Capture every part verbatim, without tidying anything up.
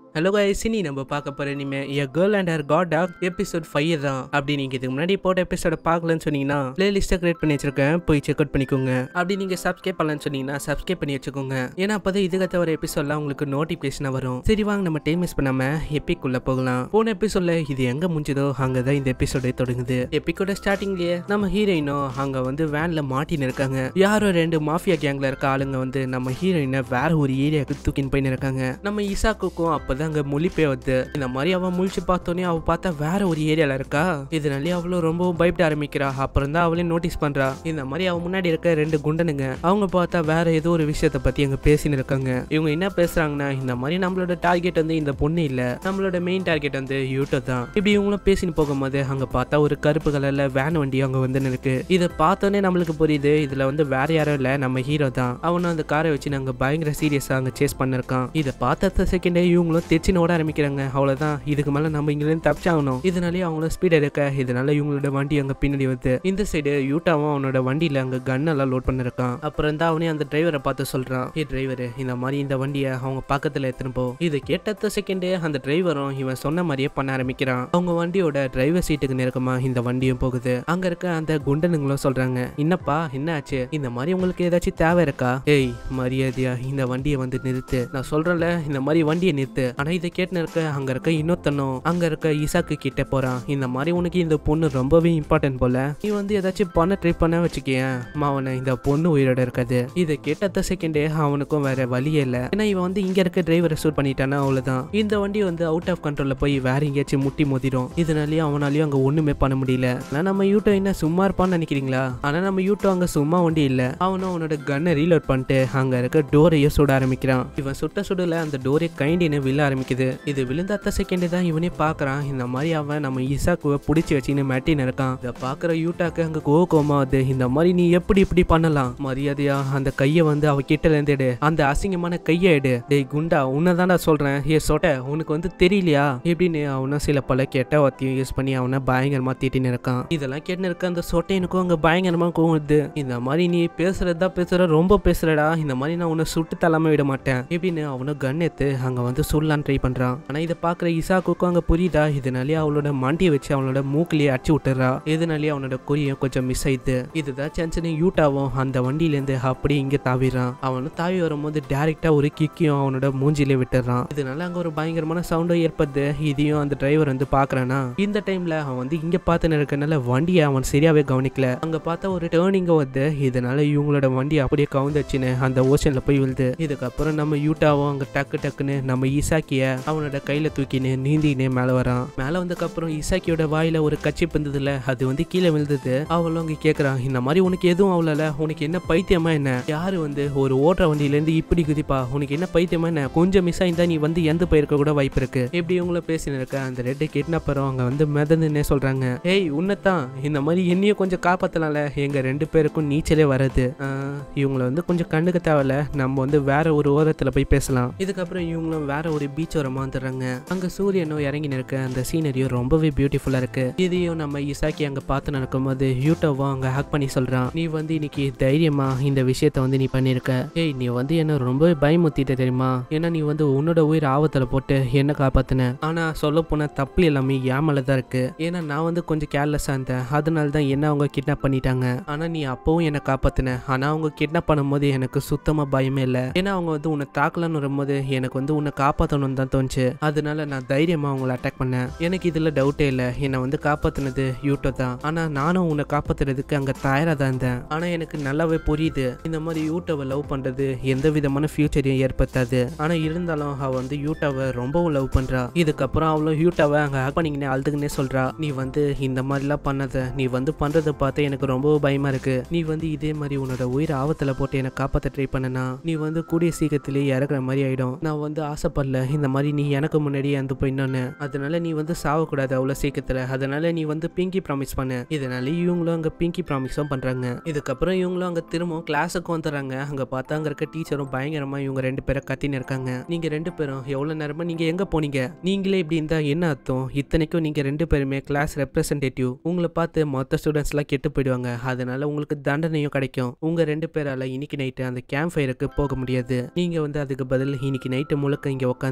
Hello guys, இனி நம்ம பார்க்க போற இனிமே a girl and her guard dog episode five தான். அப்படி நீங்க இதுக்கு முன்னாடி போட்ட எபிசோட பார்க்கலன்னு சொன்னீங்கன்னா பிளேலிஸ்ட்டை கிரியேட் பண்ணி வச்சிருக்கேன், போய் செக் அவுட் பண்ணிக்கோங்க. அப்படி நீங்க சப்ஸ்கிரைப் பண்ணலன்னு சொன்னீங்கன்னா சப்ஸ்கிரைப் பண்ணி வச்சுக்கோங்க. ஏன்னா அப்பதான் இதுக்கு தவிர எபிசோட்லாம் உங்களுக்கு நோட்டிபிகேஷனா வரும். சரி வாங்க நம்ம டைம் மிஸ் பண்ணாம எப்பிக்குள்ள போகலாம். போன எபிசோட்ல இது எங்க முடிஞ்சதோ அங்கதான் இந்த எபிசோடே தொடங்குது. எப்பிக்கோட ஸ்டார்டிங்லயே நம்ம ஹீரோயினும் அங்க வந்து வேன்ல மாட்டின்னு இருக்காங்க. யாரோ ரெண்டு மாஃபியா கேங்ல இருக்க ஆளுங்க வந்து நம்ம ஹீரோயினை வேற ஒரு ஏரியாவுக்கு தூக்கின்னு போயின்னு இருக்காங்க. நம்ம இசாக்குக்கும் அப்பதான் அங்க முழிப்பே வந்து இந்த மாதிரி அவன் முழிச்சு பார்த்தோன்னே அவ பார்த்தா வேற ஒரு ஏரியால இருக்கா. இதனாலே அவளும் ரொம்பவும் பயப்பட ஆரம்பிக்கிறா. அப்புறம் தான் அவளையும் நோட்டீஸ் பண்றா. இந்த மாதிரி அவன் முன்னாடி இருக்க ரெண்டு குண்டனுங்க அவங்க பார்த்தா வேற ஏதோ ஒரு விஷயத்த பத்தி அங்க பேசின்னு இருக்காங்க. இவங்க என்ன பேசுறாங்கன்னா, இந்த மாதிரி நம்மளோட டார்கெட் வந்து இந்த பொண்ணு இல்ல, நம்மளோட மெயின் டார்கெட் வந்து யூட்டோ தான். இப்படி இவங்களும் பேசின்னு போகும்போது அங்க பார்த்தா ஒரு கருப்பு கலர்ல வேன் வண்டி அங்க வந்து இருக்கு. இதை பார்த்தோன்னே நம்மளுக்கு புரியுது இதுல வந்து வேற யாரும் இல்ல, நம்ம ஹீரோ தான். அவனும் அந்த காரை வச்சு நாங்க பயங்கர சீரியஸா அங்க சேஸ் பண்ணிருக்கான். இதை பார்த்த செகண்டே இவங்களும் தெச்சின்னு ஓட ஆரம்பிக்கிறாங்க. அவ்வளவுதான், இதுக்கு மேல நம்ம இங்க இருந்து தப்பிச்சாகணும். இதனாலே அவங்களும் ஸ்பீட் எடுக்க இதனால இவங்களோட வண்டி அங்க பின்னாடி வருது. இந்த சைடு யூட்டாவும் அவனோட வண்டியில அங்க கன் எல்லாம் லோட் பண்ணிருக்கான். அப்புறம் தான் அவனே அந்த டிரைவரை பார்த்து சொல்றான், ஏ டிரைவர், இந்த மாதிரி இந்த வண்டியை அவங்க பக்கத்துல எடுத்துன்னு போ. இதை கேட்ட செகண்டே அந்த டிரைவரும் இவன் சொன்ன மாதிரியே பண்ண ஆரம்பிக்கிறான். அவங்க வண்டியோட டிரைவர் சீட்டுக்கு நெருக்கமா இந்த வண்டியும் போகுது. அங்க இருக்க அந்த குண்டனுங்களும் சொல்றாங்க, என்னப்பா என்ன ஆச்சு, இந்த மாதிரி உங்களுக்கு ஏதாச்சும் தேவை இருக்கா? ஏய் மரியாதையா இந்த வண்டியை வந்து நிறுத்து, நான் சொல்றேன்ல இந்த மாதிரி வண்டியை நிறுத்து. ஆனா இதை கேட்டுன்னு இருக்க அங்க இருக்க இன்னொத்தனும் அங்க இருக்க இசாக்கு கிட்ட போறான். இந்த மாதிரி உனக்கு இந்த பொண்ணு ரொம்பவே இம்பார்ட்டன்ட் போல, நீ வந்து ஏதாச்சும் பண்ண ட்ரை பண்ண வச்சுக்கேன் மாவன, இந்த பொண்ணு உயிரோட இருக்காது. இதை கேட்ட செகண்டே அவனுக்கும் வேற வழியே இல்ல. ஏன்னா இவன் வந்து இங்க இருக்க டிரைவரை ஷூட் பண்ணிட்டானா அவ்வளவுதான். இந்த வண்டி வந்து அவுட் ஆஃப் கண்ட்ரோல்ல போய் வேற எங்கேயாச்சும் முட்டி மோதிடும். இதனாலயும் அவனாலயும் அங்க ஒண்ணுமே பண்ண முடியல. ஆனா நம்ம யூட்டோ என்ன சும்மா இருப்பான்னு நினைக்கிறீங்களா? ஆனா நம்ம யூட்டோ அங்க சும்மா வண்டி இல்ல, அவனும் அவனோட கன்னை ரீலோட் பண்ணிட்டு அங்க இருக்க டோரையும் சுட ஆரம்பிக்கிறான். இவன் சுட்ட சுடல அந்த டோரை கைண்டின்னு விழ ஆரம்பிக்குது. இது விழுந்த அத்த செகண்ட் தான் இவனே பாக்குறான், இந்த மாதிரி அவன் நம்ம இசாக்குவை பிடிச்சி வச்சுன்னு மேட்டின்னு இருக்கான். இதை பாக்குற யூட்டாக்கு அங்க கோவமா வருது. இந்த மாதிரி நீ எப்படி இப்படி பண்ணலாம், மரியாதையா அந்த கையை வந்து அவ கிட்ட இருந்து எடு, அந்த அசிங்கமான கையை எடு. டேய் குண்டா, உன்னதான்டா சொல்றேன், ஏ சொட்ட உனக்கு வந்து தெரியலையா இப்படின்னு அவனும் சில பல கெட்ட வார்த்தையும் யூஸ் பண்ணி அவனை பயங்கரமா திட்டின்னு இருக்கான். இதெல்லாம் கேட்டு இருக்க அந்த சொட்டையனுக்கும் அங்க பயங்கரமா கோவுது. இந்த மாதிரி நீ பேசுறதா பேசுற, ரொம்ப பேசுறடா, இந்த மாதிரி நான் உன்னை சுட்டு தள்ளாம விட மாட்டேன் இப்படின்னு அவனும் கன் எடுத்து அங்க வந்து சொல்லலான்னு ட்ரை பண்றான். ஆனா இதை பாக்குற இசாக்குக்கும் அங்க புரியுதா. இதனாலே அவளோட மண்டியை வச்சு அவனோட மூக்கிலேயே அடிச்சு விட்டுறா. இதனாலே அவனோட குறியும் கொஞ்சம் மிஸ் ஆயிடுது. இதுதான் சான்ஸ்னு யூட்டாவும் அந்த வண்டியில இருந்து அப்படியே இங்க தாவிடுறான். அவனும் தாவி வரும்போது டைரக்டா ஒரு கிக்கையும் அவனோட மூஞ்சிலே விட்டுறான். இதனால அங்க ஒரு பயங்கரமான சவுண்டும் ஏற்படுது. இதையும் அந்த டிரைவர் வந்து பாக்குறானா. இந்த டைம்ல அவன் வந்து இங்க பார்த்து இருக்கனால வண்டியை அவன் சரியாவே கவனிக்கல. அங்க பார்த்தா ஒரு டேர்னிங்க வந்து இதனால இவங்களோட வண்டி அப்படியே கவுந்துச்சுன்னு அந்த ஓஷன்ல போய் விழுது. இதுக்கப்புறம் நம்ம யூட்டாவும் அங்க டக்கு டக்குன்னு நம்ம ஈசாக்கிய அவனோட கையில தூக்கின்னு நீந்தினே மேல வரான். மேல வந்ததுக்கு அப்புறம் இசாக்கியோட வாயில ஒரு கச்சிப்பு இருந்ததுல அது வந்து கீழே விழுந்தது. அவளும் அங்க கேக்குறான், இந்த மாதிரி உனக்கு எதுவும் அவ்வளவு, உனக்கு என்ன பைத்தியமா என்ன, யாரு வந்து ஒரு ஓட்டுற வண்டியில இருந்து இப்படி குதிப்பா, உனக்கு என்ன பைத்தியமா என்ன, கொஞ்சம் மிஸ் ஆயிருந்தா நீ வந்து எந்த போயிருக்க கூட வாய்ப்பு இருக்கு எப்படி இவங்கள பேசின்னு இருக்க. அந்த ரெட்டு கிட்னாப்பரும் அங்க வந்து மிதந்துன்னே சொல்றாங்க, ஏய் உன்னதான் இந்த மாதிரி என்னையும் கொஞ்சம் காப்பாத்தலாம்ல, எங்க ரெண்டு பேருக்கும் நீச்சலே வருது, இவங்களை வந்து கொஞ்சம் கண்டுக்க தேவையில்ல, நம்ம வந்து வேற ஒரு ஓரத்துல போய் பேசலாம். இதுக்கப்புறம் இவங்களும் வேற ஒரு பீச் ஓரமா வந்துடுறாங்க. அங்க சூரியனும் இறங்கி இருக்க அந்த சீனரியும் ரொம்பவே பியூட்டிஃபுல்லா இருக்கு. இதையும் நம்ம இசாக்கி அங்க பார்த்து நடக்கும் போது யூட்டோவும் அங்க ஹேக் பண்ணி சொல்றான், நீ வந்து இன்னைக்கு தைரியமா இந்த விஷயத்த வந்து நீ பண்ணிருக்க. ஏய் நீ வந்து என்ன ரொம்ப பயமுத்திட்ட தெரியுமா, ஏன்னா நீ வந்து உன்னோட உயிர் ஆபத்துல போட்டு என்ன காப்பாத்தின. ஆனா சொல்ல போன தப்பு எல்லாமே ஏமலதான் இருக்கு. ஏன்னா நான் வந்து கொஞ்சம் கேர்லெஸ்ஸா இருந்தேன், அதனாலதான் என்ன அவங்க கிட்னாப் பண்ணிட்டாங்க. ஆனா நீ அப்பவும் என்ன காப்பாத்தின. ஆனா அவங்க கிட்னாப் பண்ணும் போது எனக்கு சுத்தமா பயமே இல்லை. ஏன்னா அவங்க வந்து உன்னை தாக்கலன்னு வரும்போது எனக்கு வந்து உன்னை காப்பாற்றணும் தான் தோணுச்சு. அதனால நான் தைரியமா அவங்களை அட்டாக் பண்ணேன். எனக்கு இதுல டவுட்டே இல்லை, என்னை வந்து காப்பாத்தினது யூட்டோ தான். ஆனா நானும் உன்னை காப்பாத்துறதுக்கு அங்க தயாரா தான் இருந்தேன். ஆனா எனக்கு நல்லாவே புரியுது இந்த மாதிரி யூட்டோவை லவ் பண்றது எந்த விதமான ஃபியூச்சரையும் ஏற்படுத்தாது. ஆனா இருந்தாலும் அவ வந்து யூட்டோவை ரொம்பவும் லவ் பண்றா. இதுக்கப்புறம் அவளும் யூட்டோவை அங்க ஹேக் பண்ணிக்கினே அழுதுக்குன்னே சொல்றா, நீ வந்து இந்த மாதிரிலாம் பண்ணாத, நீ வந்து பண்றதை பார்த்து எனக்கு ரொம்ப பயமா இருக்கு. நீ வந்து இதே மாதிரி உன்னோட உயிர் ஆபத்துல போட்டு என்னை காப்பாற்ற ட்ரை பண்ணனா நீ வந்து கூடிய சீக்கிரத்திலேயே இறக்குற மாதிரி ஆயிடும். நான் வந்து ஆசைப்படல இந்த மாதிரி நீ எனக்கு முன்னாடியே அந்த போயின்னு, அதனால நீ வந்து சாவக்கூடாது அவ்வளவு சீக்கிரத்துல, அதனால நீ வந்து பிங்கி ப்ராமிஸ் பண்ணு. இதனால இவங்களும் அங்க பிங்கி ப்ராமிஸும் பண்றாங்க. இதுக்கப்புறம் இவங்களும் அங்க திரும்பவும் கிளாஸுக்கு வந்துடுறாங்க. அங்க பார்த்தா அங்க இருக்க டீச்சரும் பயங்கரமா இவங்க ரெண்டு பேரை கத்தின்னு இருக்காங்க. நீங்க ரெண்டு பேரும் எவ்வளவு நேரமா நீங்க எங்க போனீங்க, நீங்களே இப்படி இருந்தா என்ன அர்த்தம், இத்தனைக்கும் நீங்க ரெண்டு பேருமே கிளாஸ் ரெப்ரசன்டேட்டிவ், உங்களை பார்த்து மொத்த ஸ்டூடெண்ட்ஸ் எல்லாம் கெட்டு போயிடுவாங்க, அதனால உங்களுக்கு தண்டனையும் கிடைக்கும். உங்க ரெண்டு பேரால இன்னைக்கு நைட்டு அந்த கேம்ப் ஃபயருக்கு போக முடியாது. நீங்க வந்து அதுக்கு பதில் இன்னைக்கு நைட்டு முழுக்க இங்க உட்காந்து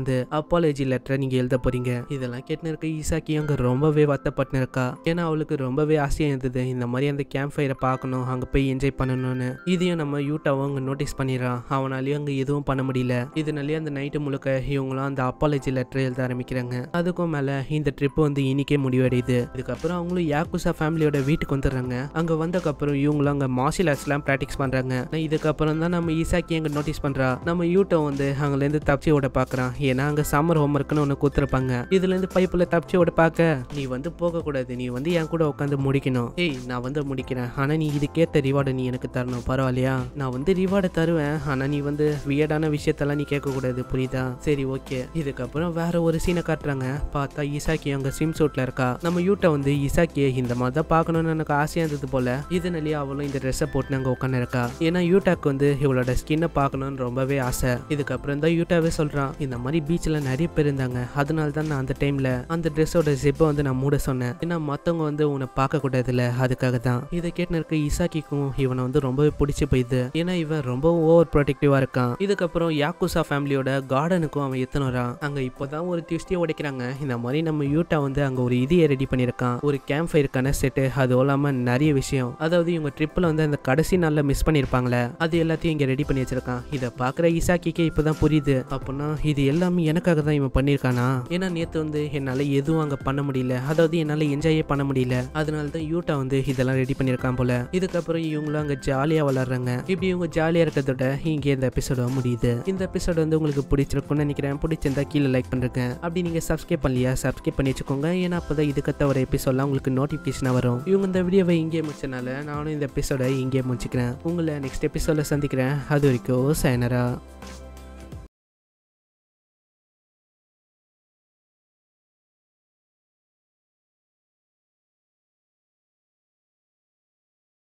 வந்து அப்பாலஜி லெட்டரை நீங்க எழுத போறீங்க. இதெல்லாம் கேட்டு இருக்க ஈசாக்கி அங்க ரொம்பவே வருத்தப்பட்டு இருக்கா. ஏன்னா அவளுக்கு ரொம்பவே ஆசையா இருந்தது இந்த மாதிரி அந்த கேம்ப் ஃபயரை பார்க்கணும், அங்க போய் என்ஜாய் பண்ணணும்னு. இதையும் நம்ம யூட்டாவும் அங்க நோட்டீஸ் பண்ணிடுறான். அவனாலையும் அங்க எதுவும் பண்ண முடியல. இதனாலேயே அந்த நைட்டு முழுக்க இவங்களும் அந்த அப்பாலஜி லெட்டர் எழுத ஆரம்பிக்கிறாங்க. அதுக்கும் மேல இந்த ட்ரிப் வந்து இன்னைக்கே முடிவடையுது. இதுக்கப்புறம் அவங்களும் யாக்குசா ஃபேமிலியோட வீட்டுக்கு வந்துடுறாங்க. அங்க வந்ததுக்கப்புறம் இவங்களும் அங்க மார்ஷியல் ஆர்ட்ஸ் எல்லாம் பிராக்டிஸ் பண்றாங்க. இதுக்கப்புறம் தான் நம்ம ஈசாக்கி அங்க நோட்டீஸ் பண்றா. நம்ம யூட்டோ வந்து அங்கல இருந்து தப்பிச்சு ஓட பாக்குறான். ஏன்னா அங்க சம்மர் ஹோம் ஒர்க்னு ஒண்ணு கூத்திருப்பாங்க. இதுல இருந்து பைப்புல தப்பிச்சு ஓட பாக்க நீ வந்து போக கூடாது, நீ வந்து என் கூட உட்காந்து முடிக்கணும். ஏய் நான் வந்து முடிக்கிறேன், ஆனா நீ இதுக்கேத்த ரிவார்டை நீ எனக்கு தரணும், பரவாயில்லையா? நான் வந்து ரிவார்டை தருவேன், ஆனா நீ வந்து வியர்டான விஷயத்தெல்லாம் நீ கேட்க கூடாது, புரியுதா? சரி ஓகே. இதுக்கப்புறம் வேற ஒரு சீனை காட்டுறாங்க. பார்த்தா ஈசாக்கி அங்க ஸ்விம் சூட்ல இருக்கா. நம்ம யூட்டோ வந்து ஈசாக்கியை இந்த மாதிரி தான் பார்க்கணும்னு எனக்கு ஆசையா இருந்தது போல. இதனாலேயே அவளும் இந்த ட்ரெஸ்ஸை போட்டு அங்க உட்காந்து இருக்கா. ஏன்னா யூட்டாக்கு வந்து இவளோட ஸ்கின்னை பார்க்கணும்னு ரொம்பவே ஆசை. இதுக்கப்புறம் தான் யூட்டாவே சொல்றான், இந்த மாதிரி பீச்ல நிறைய பேர் இருந்தாங்க, அதனால தான் நான் அந்த டைம்ல அந்த ட்ரெஸ்ஸோட ஜிப்பை வந்து நான் மூட சொன்னேன். ஏன்னா மத்தவங்க வந்து உன்னை பார்க்க கூடாதுல, அதுக்காக தான். இதை கேட்டு இருக்க ஈசாக்கிக்கும் இவனை வந்து ரொம்பவே பிடிச்சி போயிடுது. ஏன்னா இவன் ரொம்ப ஓவர் ப்ரொடெக்டிவா இருக்கான். இதுக்கப்புறம் யாக்குசா ஃபேமிலியோட கார்டனுக்கும் அவன் எத்தனுறான். அங்க இப்போதான் ஒரு டியூஸ்டே உடைக்கிறாங்க. இந்த மாதிரி நம்ம யூட்டா வந்து அங்க ஒரு இதையை ரெடி பண்ணிருக்கான், ஒரு கேம்ப் ஃபயருக்கான செட்டு. அதுவும் இல்லாம நிறைய விஷயம், அதாவது இவங்க ட்ரிப்ல வந்து அந்த கடைசி நாள்ல மிஸ் பண்ணிருப்பாங்களே, அது எல்லாத்தையும் இங்க ரெடி பண்ணி வச்சிருக்கான். இதை பாக்குற ஈசாக்கிக்கே இப்பதான் புரியுது, அப்படின்னா இது எல்லாமே எனக்காக தான் இவன் பண்ணிருக்கானா? ஏன்னா நேத்து வந்து என்னால எதுவும் அங்க பண்ண முடியல, அதாவது என்னால என்ஜாயே பண்ண முடியல, அதனாலதான் யூட்டா வந்து இதெல்லாம் ரெடி பண்ணிருக்கான் போல. இதுக்கப்புறம் இவங்களும் அங்க ஜாலியா வளர்றாங்க. இப்படி இவங்க ஜாலியா இருக்கிறதோட இங்கே இந்த எபிசோட முடியுது. இந்த எபிசோட் வந்து உங்களுக்கு பிடிச்சிருக்கும்னு நினைக்கிறேன். பிடிச்சிருந்தா கீழே லைக் பண்றேங்க. அப்படி நீங்க சப்ஸ்கிரைப் பண்ணலையா, சப்ஸ்கிரைப் பண்ணி வச்சுக்கோங்க. ஏன்னா அப்பதான் இதுக்கத்த ஒரு எபிசோட்லாம் உங்களுக்கு நோட்டிபிகேஷனா வரும். இவங்க இந்த வீடியோவை இங்கே முடிச்சனால நானும் இந்த எபிசோட இங்கே முடிச்சுக்கிறேன். உங்களை நெக்ஸ்ட் எபிசோட சந்திக்கிறேன். அது வரைக்கும் சைனரா.